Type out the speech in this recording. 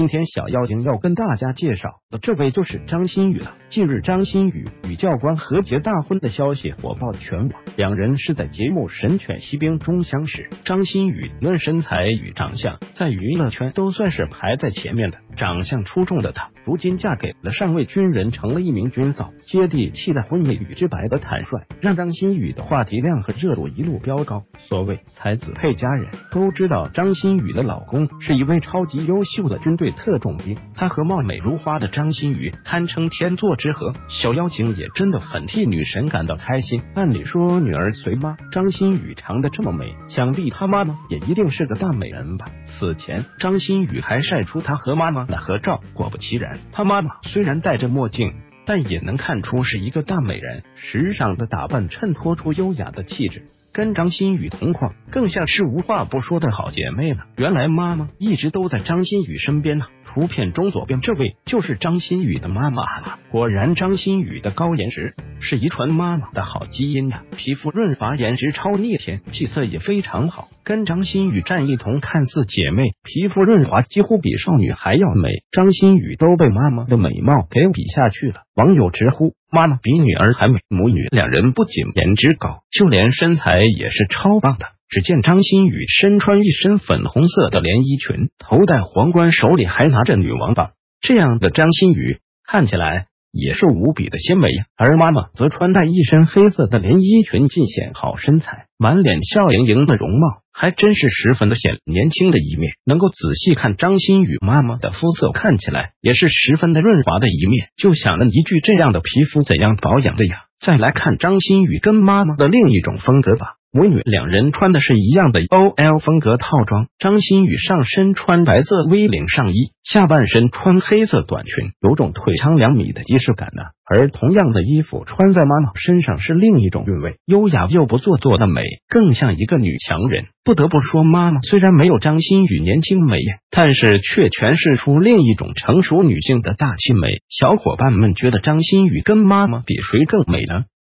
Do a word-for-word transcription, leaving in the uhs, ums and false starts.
今天小妖精要跟大家介绍的这位就是张馨予了。近日，张馨予与教官和解大婚的消息火爆全网，两人是在节目《神犬锡兵》中相识。张馨予论身材与长相，在娱乐圈都算是排在前面的。长相出众的她，如今嫁给了上尉军人，成了一名军嫂。接地气的婚礼与直白的坦率，让张馨予的话题量和热度一路飙高。所谓才子配佳人，都知道张馨予的老公是一位超级优秀的军队特种兵，他和貌美如花的张馨予堪称天作之合。小妖精也真的很替女神感到开心。按理说女儿随妈，张馨予长得这么美，想必她妈妈也一定是个大美人吧。此前张馨予还晒出她和妈妈的合照，果不其然，她妈妈虽然戴着墨镜，但也能看出是一个大美人，时尚的打扮衬托出优雅的气质，跟张馨予同框，更像是无话不说的好姐妹了。原来妈妈一直都在张馨予身边呢。图片中左边这位就是张馨予的妈妈了。果然张馨予的高颜值是遗传妈妈的好基因呀，皮肤润滑，颜值超逆天，气色也非常好，跟张馨予站一同，看似姐妹，皮肤润滑，几乎比少女还要美。张馨予都被妈妈的美貌给比下去了。网友直呼妈妈比女儿还美，母女两人不仅颜值高，就连身材也是超棒的。只见张馨予身穿一身粉红色的连衣裙，头戴皇冠，手里还拿着女王棒，这样的张馨予看起来也是无比的鲜美呀。而妈妈则穿戴一身黑色的连衣裙，尽显好身材，满脸笑盈盈的容貌，还真是十分的显年轻的一面。能够仔细看张馨予妈妈的肤色，看起来也是十分的润滑的一面。就想了一句，这样的皮肤怎样保养的呀？再来看张馨予跟妈妈的另一种风格吧。母女两人穿的是一样的 O L 风格套装，张馨予上身穿白色 V 领上衣，下半身穿黑色短裙，有种腿长两米的即视感呢。而同样的衣服穿在妈妈身上是另一种韵味，优雅又不做作的美，更像一个女强人。不得不说，妈妈虽然没有张馨予年轻美艳，但是却诠释出另一种成熟女性的大气美。小伙伴们觉得张馨予跟妈妈比谁更美呢？